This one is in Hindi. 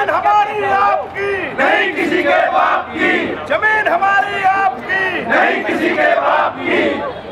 जमीन हमारी आपकी नहीं किसी के बाप की, जमीन हमारी आपकी नहीं किसी के बाप की।